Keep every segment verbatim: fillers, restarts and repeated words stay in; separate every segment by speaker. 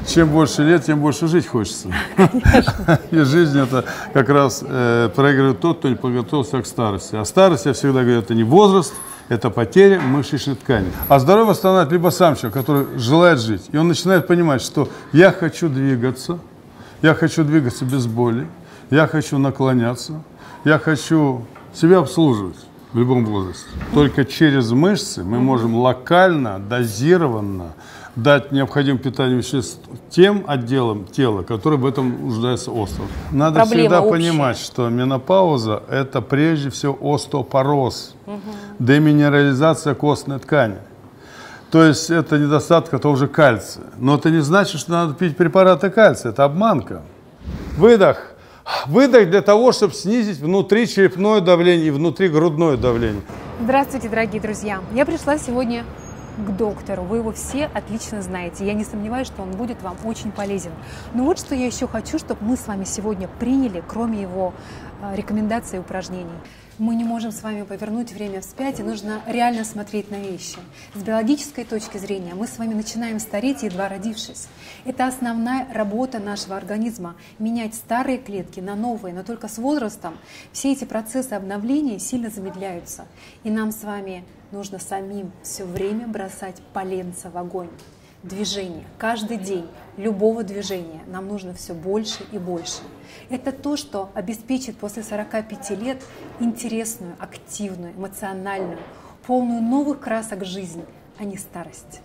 Speaker 1: Чем больше лет, тем больше жить хочется. И жизнь это как раз э, проигрывает тот, кто не подготовился к старости. А старость, я всегда говорю, это не возраст, это потеря мышечной ткани. А здоровье восстанавливает либо сам человек, который желает жить. И он начинает понимать, что я хочу двигаться, я хочу двигаться без боли, я хочу наклоняться, я хочу себя обслуживать в любом возрасте. Только через мышцы мы можем локально, дозированно дать необходимое питание веществ тем отделам тела, которые в этом нуждаются остро. Надо
Speaker 2: Проблема
Speaker 1: всегда
Speaker 2: общая.
Speaker 1: понимать, что менопауза – это прежде всего остеопороз, угу. деминерализация костной ткани. То есть это недостаток того же кальция. Но это не значит, что надо пить препараты кальция. Это обманка. Выдох. Выдох для того, чтобы снизить внутричерепное давление и внутригрудное давление.
Speaker 2: Здравствуйте, дорогие друзья! Я пришла сегодня к доктору. Вы его все отлично знаете. Я не сомневаюсь, что он будет вам очень полезен. Но вот что я еще хочу, чтобы мы с вами сегодня приняли, кроме его рекомендаций и упражнений. Мы не можем с вами повернуть время вспять, и нужно реально смотреть на вещи. С биологической точки зрения мы с вами начинаем стареть, едва родившись. Это основная работа нашего организма – менять старые клетки на новые, но только с возрастом все эти процессы обновления сильно замедляются. И нам с вами нужно самим все время бросать поленца в огонь. Движение. Каждый день любого движения нам нужно все больше и больше. Это то, что обеспечит после сорока пяти лет интересную, активную, эмоциональную, полную новых красок жизнь, а не старость.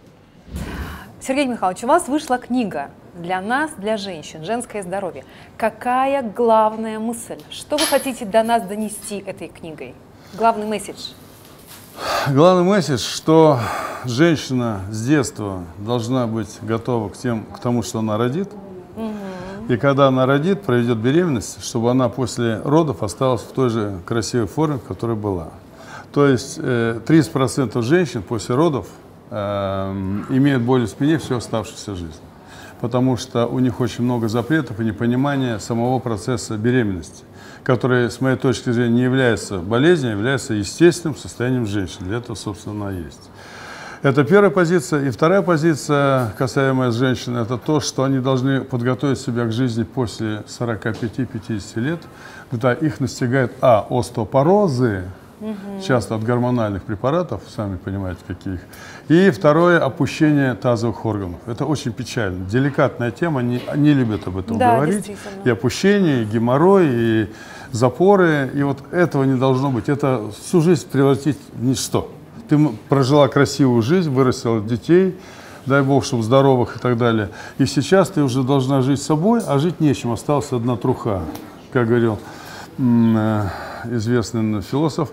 Speaker 2: Сергей Михайлович, у вас вышла книга «Для нас, для женщин. Женское здоровье». Какая главная мысль? Что вы хотите до нас донести этой книгой? Главный месседж?
Speaker 1: Главный месседж, что женщина с детства должна быть готова к, тем, к тому, что она родит. Угу. И когда она родит, проведет беременность, чтобы она после родов осталась в той же красивой форме, в которой была. То есть тридцать процентов женщин после родов э, имеют боль в спине всю оставшуюся жизнь. Потому что у них очень много запретов и непонимания самого процесса беременности, который, с моей точки зрения, не является болезнью, а является естественным состоянием женщины. Для этого, собственно, она есть. Это первая позиция. И вторая позиция, касаемая женщин, это то, что они должны подготовить себя к жизни после сорока пяти — пятидесяти лет, когда их настигает, а, остеопорозы, угу. часто от гормональных препаратов, сами понимаете, каких. И второе, опущение тазовых органов. Это очень печально. Деликатная тема, они не любят об этом
Speaker 2: да,
Speaker 1: говорить. И опущение, и геморрой, и запоры. И вот этого не должно быть. Это всю жизнь превратить в ничто. Ты прожила красивую жизнь, вырастила детей, дай бог, чтобы здоровых и так далее. И сейчас ты уже должна жить собой, а жить нечем. Осталась одна труха, как говорил известный философ.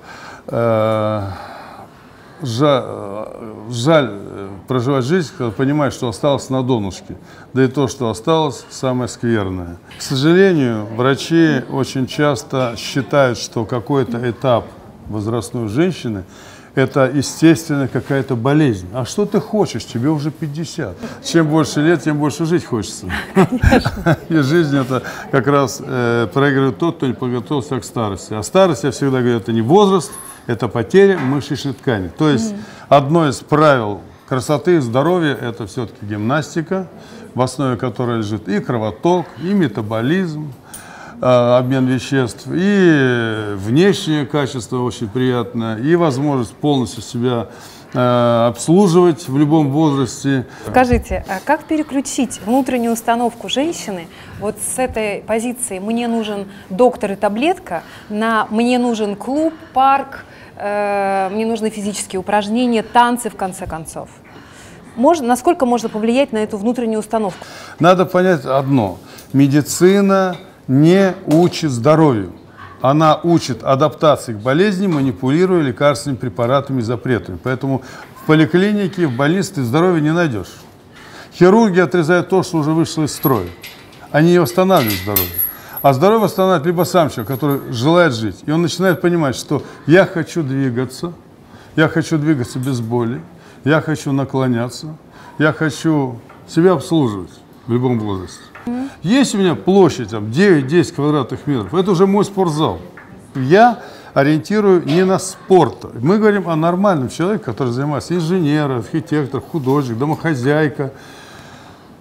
Speaker 1: Жаль, жаль проживать жизнь, когда понимаешь, что осталось на донышке. Да и то, что осталось, самое скверное. К сожалению, врачи очень часто считают, что какой-то этап возрастной женщины это, естественно, какая-то болезнь. А что ты хочешь? Тебе уже пятьдесят. Чем больше лет, тем больше жить хочется. И жизнь это как раз э, проигрывает тот, кто не подготовился к старости. А старость, я всегда говорю, это не возраст, это потеря мышечной ткани. То есть mm. одно из правил красоты и здоровья – это все-таки гимнастика, в основе которой лежит и кровоток, и метаболизм, обмен веществ, и внешнее качество очень приятное, и возможность полностью себя э, обслуживать в любом возрасте.
Speaker 2: Скажите, а как переключить внутреннюю установку женщины вот с этой позиции «мне нужен доктор и таблетка» на «мне нужен клуб, парк, э, мне нужны физические упражнения, танцы, в конце концов»? Можно, насколько можно повлиять на эту внутреннюю установку?
Speaker 1: Надо понять одно. Медицина не учит здоровью. Она учит адаптации к болезни, манипулируя лекарственными препаратами и запретами. Поэтому в поликлинике, в больнице ты здоровья не найдешь. Хирурги отрезают то, что уже вышло из строя. Они не восстанавливают здоровье. А здоровье восстанавливает либо сам человек, который желает жить. И он начинает понимать, что я хочу двигаться, я хочу двигаться без боли, я хочу наклоняться, я хочу себя обслуживать в любом возрасте. Есть у меня площадь девять-десять квадратных метров, это уже мой спортзал. Я ориентирую не на спорт. Мы говорим о нормальном человеке, который занимается инженер, архитектор, художник, домохозяйка.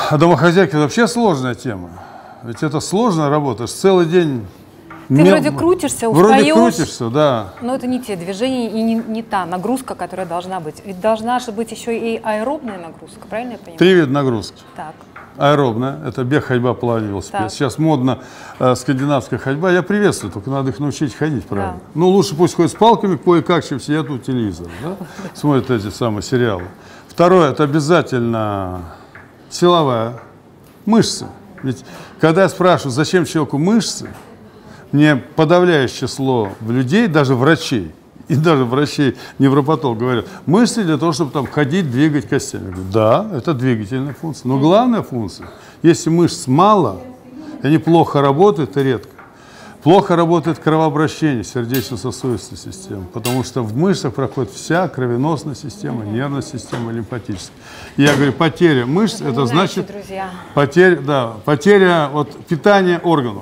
Speaker 1: А домохозяйка – это вообще сложная тема. Ведь это сложная работа. Целый день…
Speaker 2: Ты
Speaker 1: Мел...
Speaker 2: вроде крутишься, устаешь.
Speaker 1: Вроде крутишься, да.
Speaker 2: Но это не те движения и не, не та нагрузка, которая должна быть. Ведь должна же быть еще и аэробная нагрузка, правильно я понимаю?
Speaker 1: Три вида нагрузки.
Speaker 2: Так.
Speaker 1: Аэробная – это бег, ходьба, плавание, велосипед.
Speaker 2: Так.
Speaker 1: Сейчас модно э, скандинавская ходьба. Я приветствую, только надо их научить ходить правильно.
Speaker 2: Да.
Speaker 1: Ну, лучше пусть ходят с палками, кое-как, чем сидят у телевизора. Да? Смотрят эти самые сериалы. Второе – это обязательно силовая мышцы. Ведь когда я спрашиваю, зачем человеку мышцы, мне подавляющее число людей, даже врачей, и даже врачей, невропатолог говорят, мышцы для того, чтобы там ходить, двигать костями. Я говорю, да, это двигательная функция. Но главная функция, если мышц мало, они плохо работают и редко. Плохо работает кровообращение, сердечно-сосудистая система, потому что в мышцах проходит вся кровеносная система, нервная система, лимфатическая. И я говорю, потеря мышц, это значит потеря, да, потеря вот, питания органов.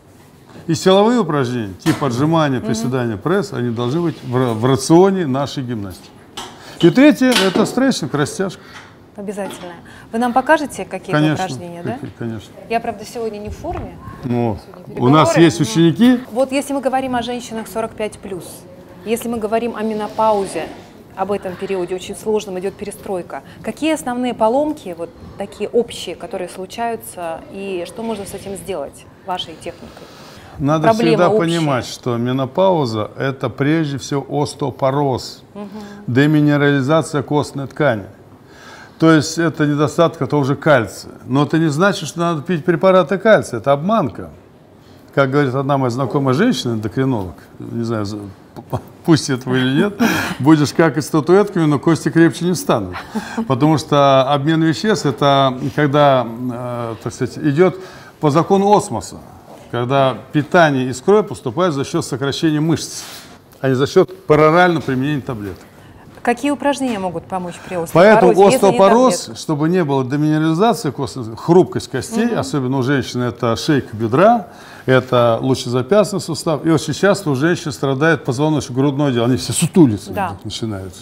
Speaker 1: И силовые упражнения, типа отжимания, приседания, пресс, они должны быть в, в рационе нашей гимнастики. И третье – это стретчинг, растяжка.
Speaker 2: Обязательно. Вы нам покажете какие-то упражнения, да?
Speaker 1: Конечно.
Speaker 2: Я, правда, сегодня не в форме.
Speaker 1: Ну, у нас есть
Speaker 2: но...
Speaker 1: ученики.
Speaker 2: Вот если мы говорим о женщинах сорок пять плюс, если мы говорим о менопаузе, об этом периоде очень сложном идет перестройка, какие основные поломки, вот такие общие, которые случаются, и что можно с этим сделать вашей техникой?
Speaker 1: Надо
Speaker 2: Проблема
Speaker 1: всегда
Speaker 2: общая.
Speaker 1: понимать, что менопауза – это прежде всего остеопороз, угу. деминерализация костной ткани. То есть это недостаток того же кальция. Но это не значит, что надо пить препараты кальция. Это обманка. Как говорит одна моя знакомая женщина, эндокринолог, не знаю, пусть этого или нет, будешь как и статуэтками, но кости крепче не станут. Потому что обмен веществ – это когда, э, так сказать, идет по закону осмоса. Когда питание из крови поступает за счет сокращения мышц, а не за счет парорального применения таблеток.
Speaker 2: Какие упражнения могут помочь при остеопорозе?
Speaker 1: Поэтому остеопороз, чтобы не было деминерализации костной, хрупкость костей, угу. особенно у женщин, это шейка бедра, это лучезапястный сустав. И очень часто у женщин страдает позвоночник, грудной отдел, они все сутулятся, да. начинаются.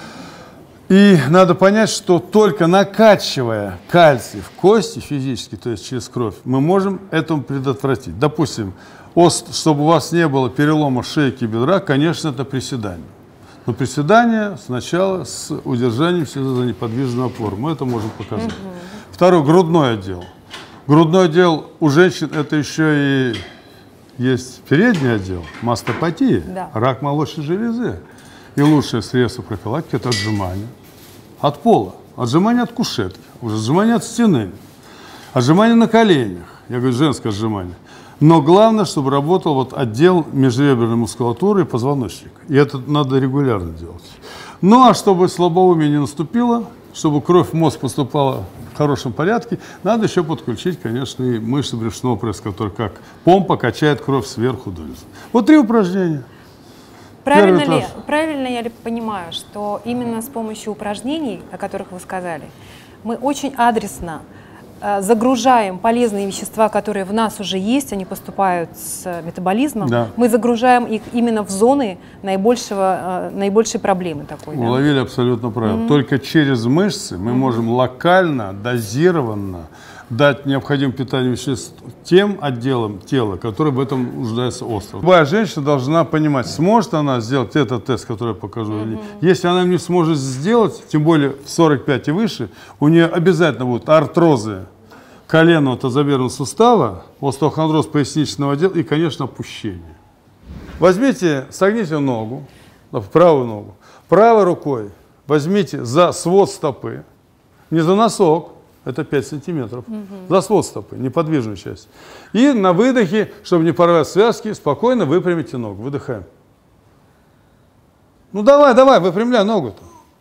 Speaker 1: И надо понять, что только накачивая кальций в кости физически, то есть через кровь, мы можем этому предотвратить. Допустим, чтобы у вас не было перелома шейки и бедра, конечно, это приседание. Но приседание сначала с удержанием себя за неподвижную опору. Мы это можем показать. Угу. Второй, грудной отдел. Грудной отдел у женщин это еще и есть передний отдел, мастопатия, да. рак молочной железы. И лучшее средство профилактики – это отжимание от пола, отжимание от кушетки, уже отжимание от стены, отжимание на коленях. Я говорю, женское отжимание. Но главное, чтобы работал вот отдел межреберной мускулатуры и позвоночника. И это надо регулярно делать. Ну а чтобы слабоумие не наступило, чтобы кровь в мозг поступала в хорошем порядке, надо еще подключить, конечно, и мышцы брюшного пресса, которые как помпа качает кровь сверху донизу. Вот три упражнения.
Speaker 2: Правильно ли, правильно я ли понимаю, что именно с помощью упражнений, о которых вы сказали, мы очень адресно э, загружаем полезные вещества, которые в нас уже есть, они поступают с метаболизмом, да. мы загружаем их именно в зоны наибольшего, э, наибольшей проблемы такой.
Speaker 1: Вы уловили абсолютно правильно. Mm-hmm. Только через мышцы мы mm-hmm. можем локально, дозированно дать необходимое питание веществ тем отделам тела, которые в этом нуждаются остро. Любая женщина должна понимать, сможет она сделать этот тест, который я покажу, mm-hmm. или нет. Если она не сможет сделать, тем более в сорок пять и выше, у нее обязательно будут артрозы коленного тазобедренного сустава, остеохондроз поясничного отдела и, конечно, опущение. Возьмите, согните ногу, правую ногу, правой рукой возьмите за свод стопы, не за носок, это пять сантиметров, угу. за свод стопы, неподвижную часть. И на выдохе, чтобы не порвать связки, спокойно выпрямите ногу. Выдыхаем. Ну давай, давай, выпрямляй ногу-то.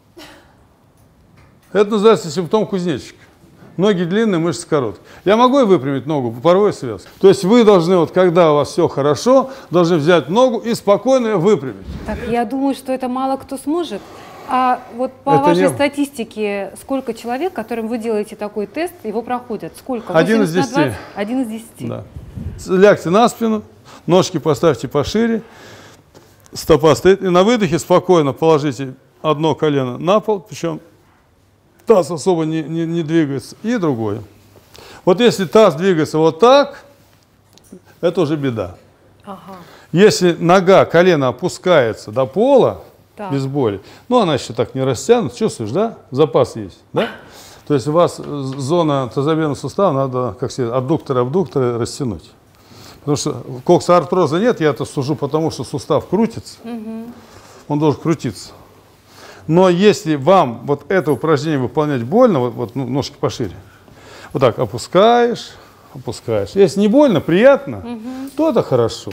Speaker 1: Это называется симптом кузнечика. Ноги длинные, мышцы короткие. Я могу и выпрямить ногу, порвой связку. То есть вы должны, вот когда у вас все хорошо, должны взять ногу и спокойно ее выпрямить.
Speaker 2: Так, я думаю, что это мало кто сможет. А вот по это вашей не... статистике, сколько человек, которым вы делаете такой тест, его проходят? Сколько?
Speaker 1: Один из десяти.
Speaker 2: Один из десяти.
Speaker 1: Да. Лягте на спину, ножки поставьте пошире, стопа стоит, и на выдохе спокойно положите одно колено на пол, причем таз особо не, не, не двигается, и другое. Вот если таз двигается вот так, это уже беда.
Speaker 2: Ага.
Speaker 1: Если нога, колено опускается до пола,
Speaker 2: Так.
Speaker 1: без боли, ну она еще так не растянута, чувствуешь, да? Запас есть, да? То есть у вас зона тазобедренного сустава надо, как сказать, аддукторы, абдукторы растянуть. Потому что коксартроза нет, я это сужу потому, что сустав крутится. Угу. Он должен крутиться. Но если вам вот это упражнение выполнять больно, вот, вот ну, ножки пошире, вот так опускаешь, опускаешь. Если не больно, приятно, угу. то это хорошо.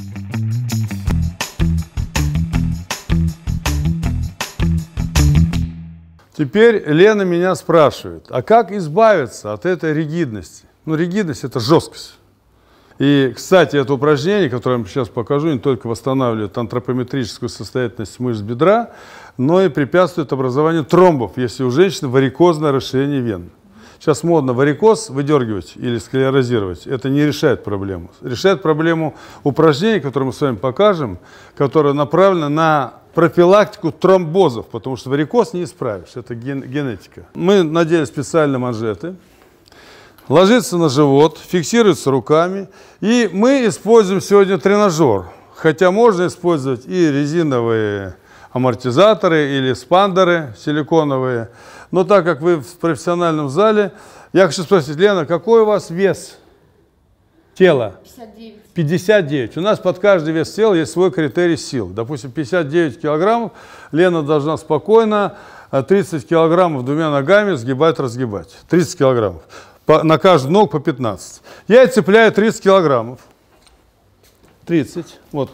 Speaker 1: Теперь Лена меня спрашивает, а как избавиться от этой ригидности? Ну, ригидность – это жесткость. И, кстати, это упражнение, которое я вам сейчас покажу, не только восстанавливает антропометрическую состоятельность мышц бедра, но и препятствует образованию тромбов, если у женщины варикозное расширение вен. Сейчас модно варикоз выдергивать или склерозировать. Это не решает проблему. Решает проблему упражнений, которые мы с вами покажем, которое направлено на профилактику тромбозов, потому что варикоз не исправишь. Это ген генетика. Мы надели специальные манжеты. Ложится на живот, фиксируется руками. И мы используем сегодня тренажер. Хотя можно использовать и резиновые амортизаторы или спандеры силиконовые. Но так как вы в профессиональном зале, я хочу спросить, Лена, какой у вас вес тела?
Speaker 3: пятьдесят девять.
Speaker 1: пятьдесят девять. У нас под каждый вес тела есть свой критерий сил. Допустим, пятьдесят девять килограммов. Лена должна спокойно тридцать килограммов двумя ногами сгибать-разгибать. тридцать килограммов. По, на каждую ногу по пятнадцать. Я и цепляю тридцать килограммов. тридцать. Вот.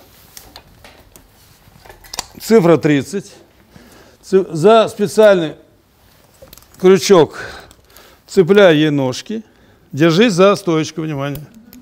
Speaker 1: Цифра тридцать. За специальный крючок цепляю ей ножки. Держись за стоечку, внимание.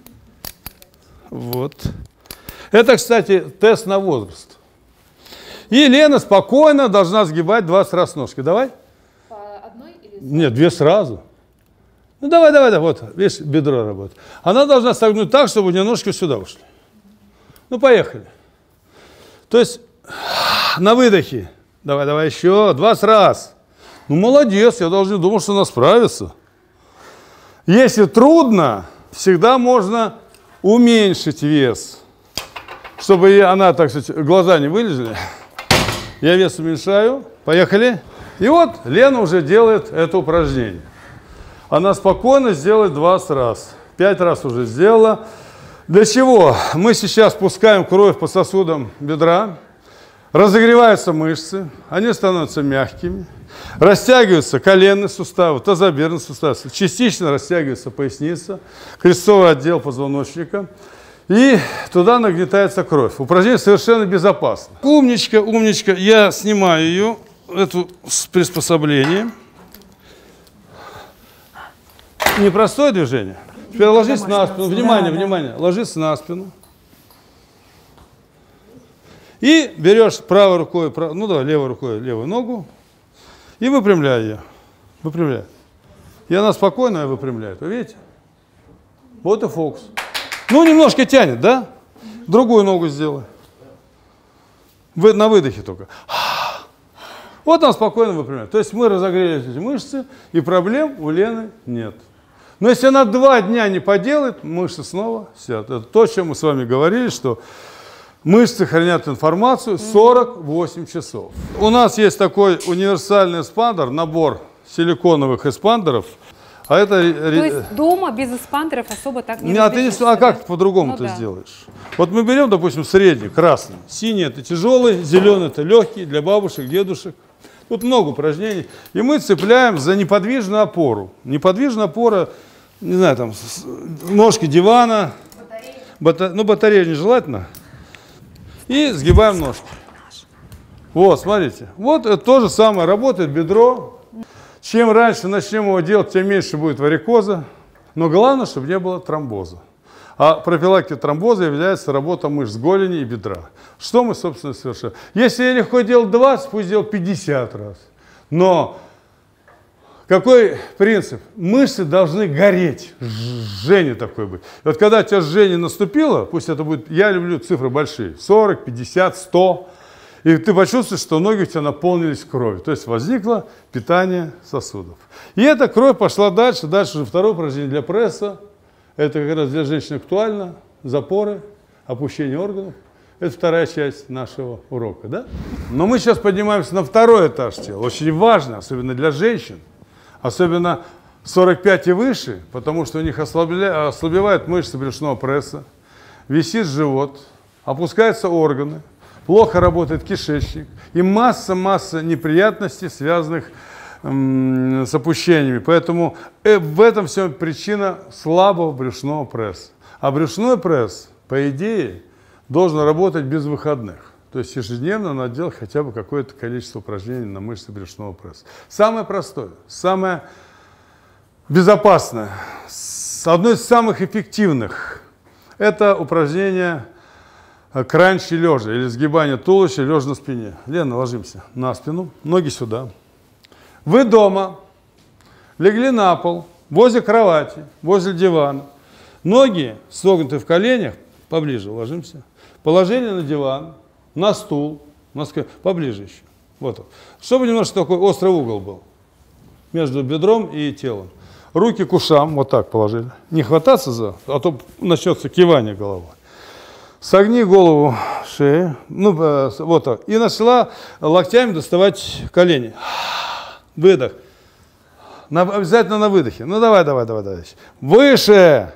Speaker 1: Вот. Это, кстати, тест на возраст. И Лена спокойно должна сгибать двадцать раз ножки. Давай.
Speaker 3: По одной или...
Speaker 1: Нет, две сразу. Ну давай, давай, давай. Вот, видишь, бедро работает. Она должна согнуть так, чтобы у нее ножки сюда ушли. Ну, поехали. То есть на выдохе. Давай, давай еще. двадцать раз. Ну, молодец. Я даже не думал, что она справится. Если трудно, всегда можно уменьшить вес. Чтобы она, так сказать, глаза не вылезли. Я вес уменьшаю. Поехали. И вот Лена уже делает это упражнение. Она спокойно сделает двадцать раз. пять раз уже сделала. Для чего? Мы сейчас пускаем кровь по сосудам бедра. Разогреваются мышцы. Они становятся мягкими. Растягиваются коленные суставы, тазобедренные суставы. Частично растягивается поясница, крестцовый отдел позвоночника. И туда нагнетается кровь. Упражнение совершенно безопасно. Умничка, умничка. Я снимаю ее, эту приспособление. Непростое движение. Теперь ложись на спину. Внимание, да, внимание. Да. Ложись на спину. И берешь правой рукой, прав... ну давай, левой рукой левую ногу. И выпрямляй ее. Выпрямляй. И она спокойно ее выпрямляет. Вы видите? Вот и фокус. Ну, немножко тянет, да? Другую ногу сделай. Вы... На выдохе только. Вот она спокойно выпрямляет. То есть мы разогрели эти мышцы, и проблем у Лены нет. Но если она два дня не поделает, мышцы снова сядут. Это то, о чем мы с вами говорили, что мышцы хранят информацию сорок восемь часов. У нас есть такой универсальный эспандер, набор силиконовых эспандеров. А это...
Speaker 2: То есть дома без эспандеров особо так не
Speaker 1: а, ты не... а как ты по-другому ну, ты да. сделаешь? Вот мы берем, допустим, средний, красный. Синий – это тяжелый, зеленый – это легкий, для бабушек, дедушек. Тут много упражнений. И мы цепляем за неподвижную опору. Неподвижная опора, не знаю, там, ножки дивана. Батарея. Бата... Ну, батарея нежелательно. И сгибаем ножки. Вот, смотрите. Вот это то же самое. Работает бедро. Чем раньше начнем его делать, тем меньше будет варикоза. Но главное, чтобы не было тромбоза. А профилактикой тромбоза является работа мышц голени и бедра. Что мы, собственно, совершаем? Если я легко делал двадцать, пусть делал пятьдесят раз. Но какой принцип? Мышцы должны гореть. Жжение такое быть. И вот когда у тебя жжение наступило, пусть это будет, я люблю цифры большие, сорок, пятьдесят, сто. И ты почувствуешь, что ноги у тебя наполнились кровью. То есть возникло питание сосудов. И эта кровь пошла дальше. Дальше уже второе упражнение для пресса. Это как раз для женщин актуально. Запоры, опущение органов. Это вторая часть нашего урока. Да? Но мы сейчас поднимаемся на второй этаж тела. Очень важно, особенно для женщин. Особенно сорок пять и выше, потому что у них ослабля... ослабевают мышцы брюшного пресса. Висит живот, опускаются органы. Плохо работает кишечник и масса-масса неприятностей, связанных м, с опущениями. Поэтому э, в этом всем причина слабого брюшного пресса. А брюшной пресс, по идее, должен работать без выходных. То есть ежедневно надо делать хотя бы какое-то количество упражнений на мышцы брюшного пресса. Самое простое, самое безопасное, одно из самых эффективных – это упражнение кранчи лежа или сгибание туловища лежа на спине. Лена, ложимся на спину, ноги сюда. Вы дома легли на пол, возле кровати, возле дивана. Ноги согнуты в коленях, поближе ложимся. Положили на диван, на стул, на ск... поближе еще. Вот он. Чтобы немножко такой острый угол был между бедром и телом. Руки к ушам, вот так положили. Не хвататься за, а то начнется кивание головой. Согни голову шеи, ну, вот так, и начала локтями доставать колени. Выдох. На, обязательно на выдохе. Ну, давай, давай, давай, давай. Выше.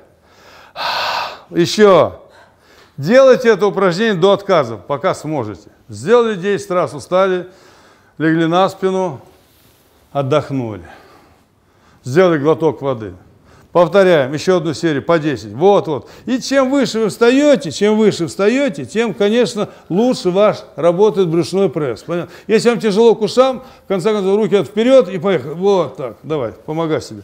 Speaker 1: Еще. Делайте это упражнение до отказа, пока сможете. Сделали десять раз, устали, легли на спину, отдохнули. Сделали глоток воды. Повторяем еще одну серию по десять. Вот, вот. И чем выше вы встаете, чем выше встаете, тем, конечно, лучше ваш работает брюшной пресс. Понятно? Если вам тяжело к ушам, в конце концов, руки от вперед и поехали. Вот так. Давай, помогай себе.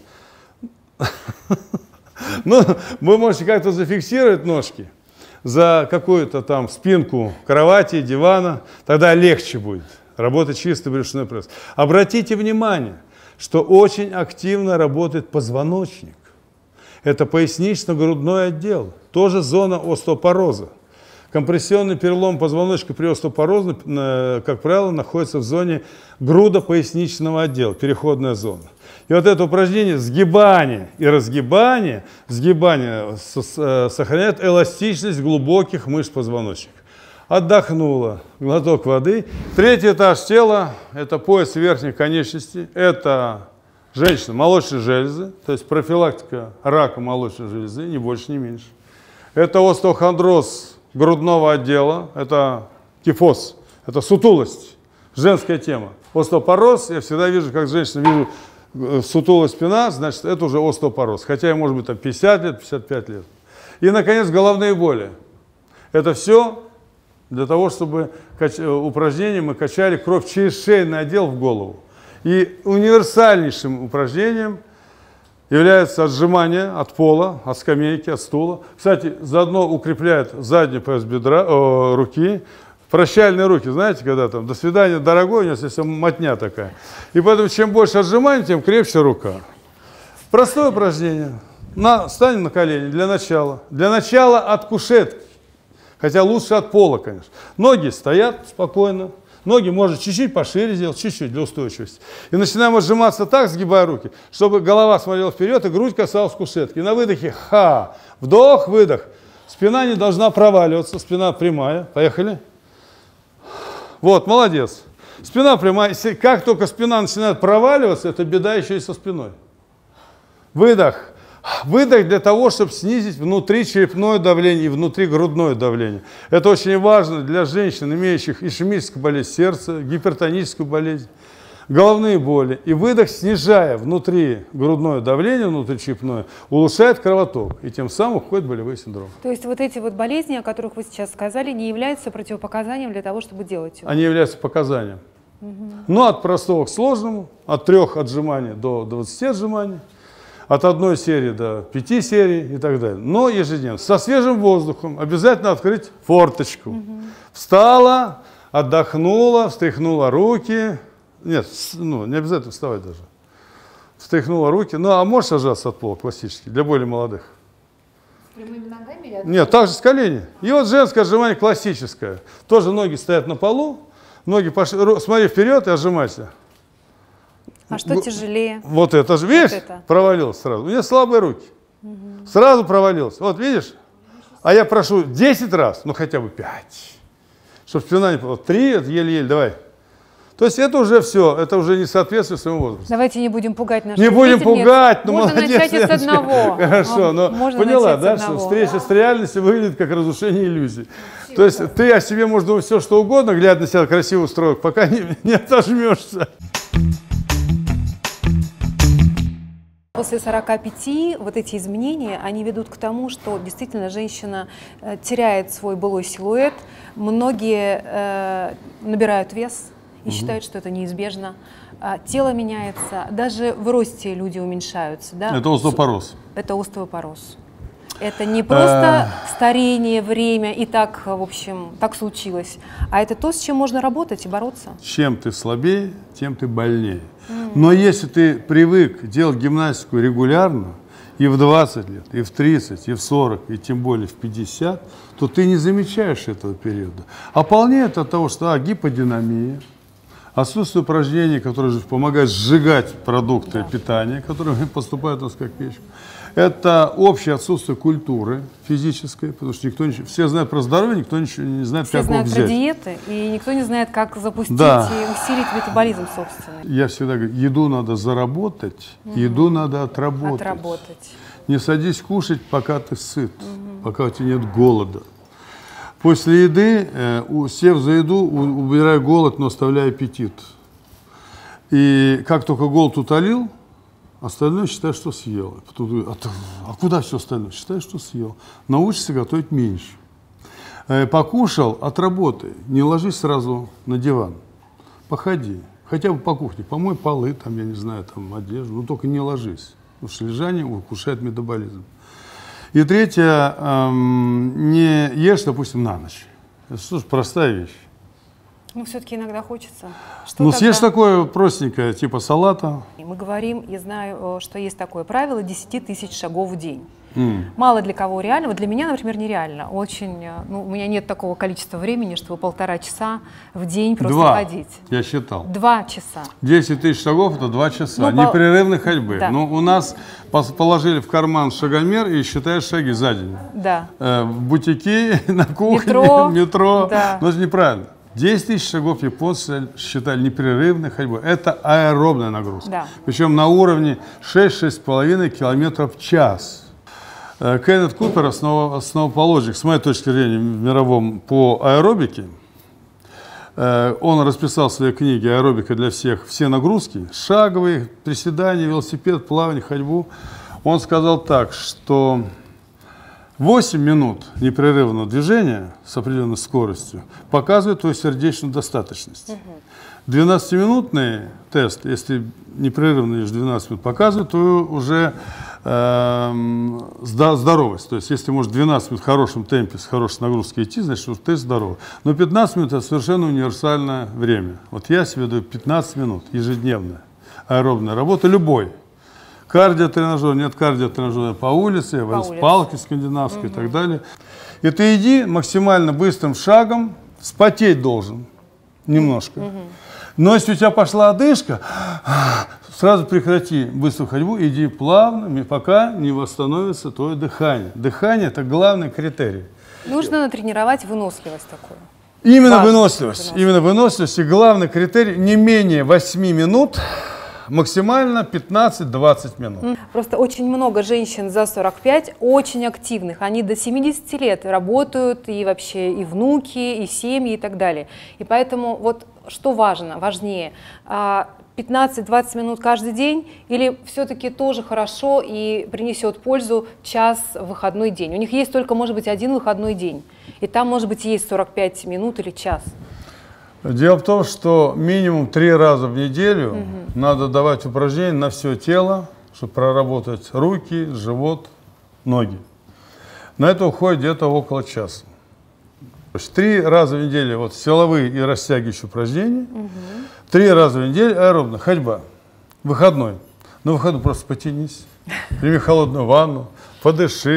Speaker 1: Ну, вы можете как-то зафиксировать ножки за какую-то там спинку кровати, дивана. Тогда легче будет работать чистый брюшной пресс. Обратите внимание, что очень активно работает позвоночник. Это пояснично-грудной отдел, тоже зона остеопороза. Компрессионный перелом позвоночника при остеопорозе, как правило, находится в зоне грудо-поясничного отдела, переходная зона. И вот это упражнение сгибание и разгибание, сгибание сохраняет эластичность глубоких мышц позвоночника. Отдохнула, глоток воды. Третий этаж тела – это пояс верхних конечностей, это женщина, молочные железы, то есть профилактика рака молочной железы, ни больше, ни меньше. Это остеохондроз грудного отдела, это кифоз, это сутулость, женская тема. Остеопороз, я всегда вижу, как женщина, вижу сутулая спина, значит, это уже остеопороз, хотя ей может быть там пятьдесят лет, пятьдесят пять лет. И, наконец, головные боли. Это все для того, чтобы упражнением мы качали кровь через шейный отдел в голову. И универсальнейшим упражнением является отжимание от пола, от скамейки, от стула. Кстати, заодно укрепляет задний пояс бедра, э, руки. Прощальные руки, знаете, когда там «до свидания, дорогой», у него совсем мотня такая. И поэтому чем больше отжиманий, тем крепче рука. Простое упражнение. На, станем на колени для начала. Для начала от кушетки. Хотя лучше от пола, конечно. Ноги стоят спокойно. Ноги можно чуть-чуть пошире сделать, чуть-чуть для устойчивости. И начинаем отжиматься так, сгибая руки, чтобы голова смотрела вперед и грудь касалась кушетки. И на выдохе ха, вдох, выдох. Спина не должна проваливаться, спина прямая. Поехали. Вот, молодец. Спина прямая. Как только спина начинает проваливаться, это беда еще и со спиной. Выдох. Выдох для того, чтобы снизить внутричерепное давление и внутригрудное давление. Это очень важно для женщин, имеющих ишемическую болезнь сердца, гипертоническую болезнь, головные боли. И выдох, снижая внутригрудное давление, внутричерепное, улучшает кровоток. И тем самым уходит болевой синдром.
Speaker 2: То есть вот эти вот болезни, о которых вы сейчас сказали, не являются противопоказанием для того, чтобы делать его?
Speaker 1: Они являются показанием. Угу. Но от простого к сложному, от трех отжиманий до двадцати отжиманий. От одной серии до пяти серий и так далее. Но ежедневно. Со свежим воздухом обязательно открыть форточку. Угу. Встала, отдохнула, встряхнула руки. Нет, ну, не обязательно вставать даже. Встряхнула руки. Ну, а можешь сажаться от пола классически, для более молодых.
Speaker 3: Прямыми ногами или от...
Speaker 1: Нет, также с колени. И вот женское отжимание классическое. Тоже ноги стоят на полу. Ноги пошли, ру- смотри вперед и отжимайся.
Speaker 2: А что тяжелее?
Speaker 1: Вот это же, видишь,
Speaker 2: Вот это.
Speaker 1: провалился сразу. У меня слабые руки. Угу. Сразу провалился. Вот видишь? А я прошу десять раз, ну хотя бы пять. Чтобы спина не... Вот три, это еле-еле, давай. То есть это уже все, это уже не соответствует своему возрасту.
Speaker 2: Давайте не будем пугать наших
Speaker 1: Не будем
Speaker 2: зрительниц.
Speaker 1: пугать, ну
Speaker 2: Можно
Speaker 1: молодец.
Speaker 2: начать и с одного.
Speaker 1: Хорошо, но
Speaker 2: Можно
Speaker 1: поняла,
Speaker 2: начать с
Speaker 1: да, что
Speaker 2: одного.
Speaker 1: встреча с реальностью выглядит как разрушение иллюзий. То есть ты о себе можешь думать все, что угодно, глядя на себя красивую стройку, пока не, не отожмешься.
Speaker 2: После сорока пяти вот эти изменения, они ведут к тому, что действительно женщина э, теряет свой былой силуэт, многие э, набирают вес и угу. считают, что это неизбежно. А, тело меняется, даже в росте люди уменьшаются. Да?
Speaker 1: Это остеопороз.
Speaker 2: Это остеопороз. Это не просто старение, время и так, в общем, так случилось, а это то, с чем можно работать и бороться.
Speaker 1: Чем ты слабее, тем ты больнее. Mm. Но если ты привык делать гимнастику регулярно, и в двадцать лет, и в тридцать, и в сорок, и тем более в пятьдесят, то ты не замечаешь этого периода. А полнеет от того, что а, гиподинамия, отсутствие упражнений, которые помогают сжигать продукты да. питания, которые поступают у нас как печка. Это общее отсутствие культуры физической, потому что никто ничего, все знают про здоровье, никто ничего не знает,
Speaker 2: все
Speaker 1: как его взять.
Speaker 2: Все знают про диеты, и никто не знает, как запустить
Speaker 1: да.
Speaker 2: и усилить метаболизм собственный.
Speaker 1: Я всегда говорю, еду надо заработать, угу. еду надо отработать.
Speaker 2: отработать.
Speaker 1: Не садись кушать, пока ты сыт, угу. пока у тебя нет голода. После еды, э, сев за еду, убирай голод, но оставляй аппетит. И как только голод утолил, остальное считай, что съел. Потом, а, а куда все остальное? Считай, что съел. Научишься готовить меньше. Э, покушал, отработай. Не ложись сразу на диван. Походи. Хотя бы по кухне. Помой полы, там, я не знаю, там, одежду. Но только не ложись. Потому что лежание ухудшает метаболизм. И третье, эм, не ешь, допустим, на ночь. Это что ж, простая вещь.
Speaker 2: Ну, все-таки иногда хочется. Что
Speaker 1: ну,
Speaker 2: тогда?
Speaker 1: Съешь такое простенькое, типа салата.
Speaker 2: Мы говорим, я знаю, что есть такое правило десять тысяч шагов в день.
Speaker 1: Mm.
Speaker 2: Мало для кого реально. Вот для меня, например, нереально. Очень, ну, у меня нет такого количества времени, чтобы полтора часа в день просто
Speaker 1: Два,
Speaker 2: ходить.
Speaker 1: Я считал.
Speaker 2: Два часа.
Speaker 1: десять тысяч шагов – это два часа.
Speaker 2: Ну,
Speaker 1: непрерывной ходьбы.
Speaker 2: Да.
Speaker 1: Ну, у нас положили в карман шагомер и считаешь шаги за день.
Speaker 2: Да.
Speaker 1: Э, в бутике, на кухне,
Speaker 2: метро.
Speaker 1: метро.
Speaker 2: Да.
Speaker 1: Но это неправильно. десять тысяч шагов японцы считали непрерывной ходьбой. Это аэробная нагрузка.
Speaker 2: Да.
Speaker 1: Причем на уровне шесть-шесть с половиной километров в час. Кеннет Купер, основ, основоположник, с моей точки зрения, в мировом по аэробике, он расписал в своей книге «Аэробика для всех» все нагрузки, шаговые, приседания, велосипед, плавание, ходьбу. Он сказал так, что восемь минут непрерывного движения с определенной скоростью показывает твою сердечную достаточность. двенадцатиминутный тест, если непрерывно ешь двенадцать минут, показывает твою уже э, здоровость. То есть, если можешь двенадцать минут в хорошем темпе, с хорошей нагрузкой идти, значит, что ты здоров. Но пятнадцать минут – это совершенно универсальное время. Вот я себе даю пятнадцать минут ежедневная аэробная работа, любой. Кардиотренажер, нет кардиотренажера по улице, по улице. Палки скандинавской угу. и так далее. И ты иди максимально быстрым шагом, спотеть должен немножко. Угу. Но если у тебя пошла одышка, сразу прекрати быструю ходьбу, иди плавно, пока не восстановится твое дыхание. Дыхание – это главный критерий.
Speaker 2: Нужно натренировать выносливость такую.
Speaker 1: Именно выносливость. выносливость. Именно выносливость. И главный критерий – не менее восьми минут, максимально пятнадцать-двадцать минут.
Speaker 2: Просто очень много женщин за сорок пять очень активных. Они до семидесяти лет работают, и вообще и внуки, и семьи, и так далее. И поэтому вот что важно, важнее, пятнадцать-двадцать минут каждый день или все-таки тоже хорошо и принесет пользу час в выходной день? У них есть только, может быть, один выходной день, и там, может быть, есть сорок пять минут или час.
Speaker 1: Дело в том, что минимум три раза в неделю угу. надо давать упражнения на все тело, чтобы проработать руки, живот, ноги. На это уходит где-то около часа. То есть три раза в неделю вот силовые и растягивающие упражнения, угу. три раза в неделю аэробная ходьба, выходной. На выходной просто потянись, прими холодную ванну, подыши,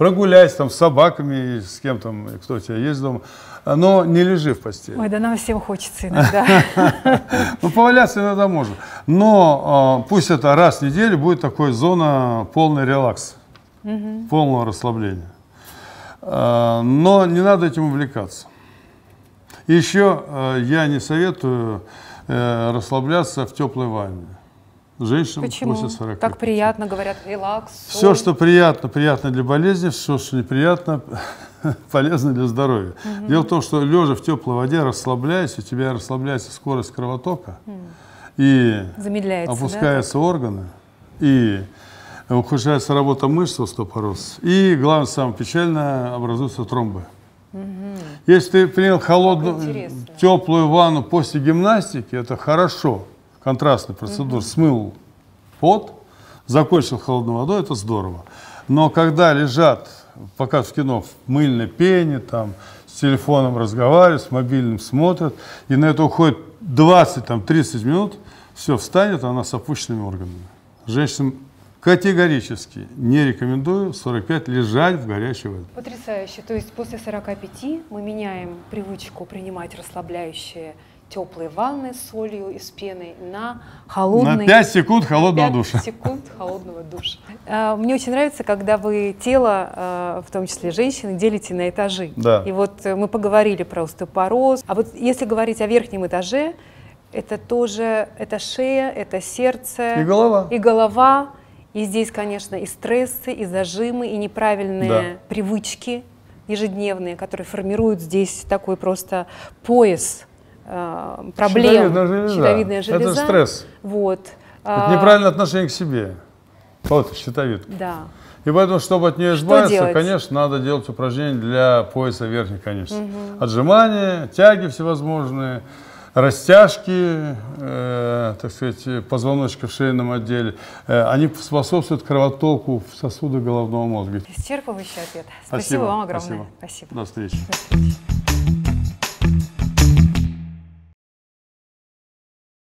Speaker 1: прогуляйся там с собаками, с кем там, кто у тебя есть дома, но не лежи в постели.
Speaker 2: Ой, да нам всем хочется иногда.
Speaker 1: Ну, поваляться иногда можно. Но пусть это раз в неделю будет такой зона полный релакс, полного расслабления. Но не надо этим увлекаться. И еще я не советую расслабляться в теплой ванне. Женщинам
Speaker 2: Почему?
Speaker 1: после сорока.
Speaker 2: Так приятно, говорят, релакс.
Speaker 1: Все,
Speaker 2: соль.
Speaker 1: что приятно, приятно для болезни, все, что неприятно, полезно для здоровья. Угу. Дело в том, что лежа в теплой воде, расслабляясь, у тебя расслабляется скорость кровотока, угу. и опускаются, да, органы, и ухудшается работа мышц, остеопороз, и, главное, самое печальное, образуются тромбы. Угу. Если ты принял холодную, теплую ванну после гимнастики, это хорошо. Контрастная процедура, угу. смыл пот, закончил холодной водой, это здорово. Но когда лежат, пока в кино, в мыльной пене, там, с телефоном разговаривают, с мобильным смотрят, и на это уходит двадцать-тридцать минут, все, встанет она с опущенными органами. Женщинам категорически не рекомендую сорок пять лежать в горячей воде.
Speaker 2: Потрясающе. То есть после сорока пяти мы меняем привычку принимать расслабляющие теплые ванны с солью и с пеной на холодный...
Speaker 1: На пять секунд холодного душа.
Speaker 2: пять секунд холодного душа. Мне очень нравится, когда вы тело, в том числе женщины, делите на этажи.
Speaker 1: Да.
Speaker 2: И вот мы поговорили про остеопороз. А вот если говорить о верхнем этаже, это тоже это шея, это сердце.
Speaker 1: И голова.
Speaker 2: И голова. И здесь, конечно, и стрессы, и зажимы, и неправильные, да, привычки ежедневные, которые формируют здесь такой просто пояс проблем.
Speaker 1: Щитовидная железа.
Speaker 2: Щитовидная железа.
Speaker 1: Это стресс.
Speaker 2: Вот.
Speaker 1: Это неправильное отношение к себе. Вот щитовидка.
Speaker 2: Да.
Speaker 1: И поэтому, чтобы от нее избавиться, конечно, надо делать упражнения для пояса верхних конечностей. Угу. Отжимания, тяги всевозможные, растяжки, э, так сказать, позвоночника в шейном отделе. Э, они способствуют кровотоку в сосуды головного мозга.
Speaker 2: Исчерпывающий ответ. Спасибо,
Speaker 1: Спасибо
Speaker 2: вам огромное.
Speaker 1: Спасибо.
Speaker 2: Спасибо.
Speaker 1: До встречи.
Speaker 2: До встречи.